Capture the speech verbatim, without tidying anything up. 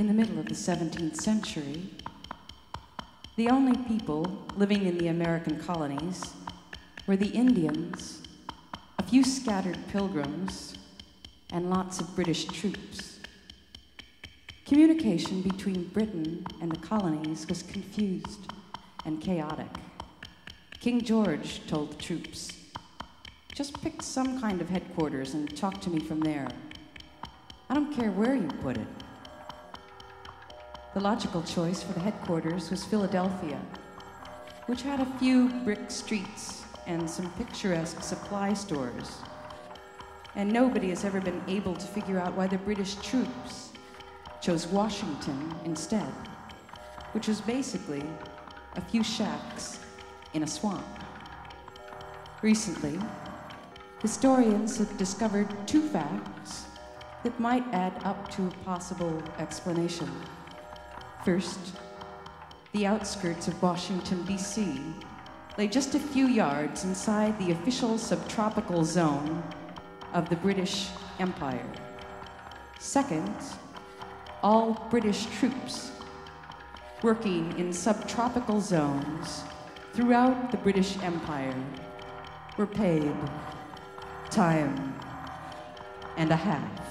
in the middle of the seventeenth century, the only people living in the American colonies were the Indians, a few scattered pilgrims, and lots of British troops. Communication between Britain and the colonies was confused and chaotic. King George told the troops, "Just pick some kind of headquarters and talk to me from there. I don't care where you put it." The logical choice for the headquarters was Philadelphia, which had a few brick streets and some picturesque supply stores. And nobody has ever been able to figure out why the British troops chose Washington instead, which was basically a few shacks in a swamp. Recently, historians have discovered two facts that might add up to a possible explanation. First, the outskirts of Washington, D C lay just a few yards inside the official subtropical zone of the British Empire. Second, all British troops working in subtropical zones throughout the British Empire were paid time and a half.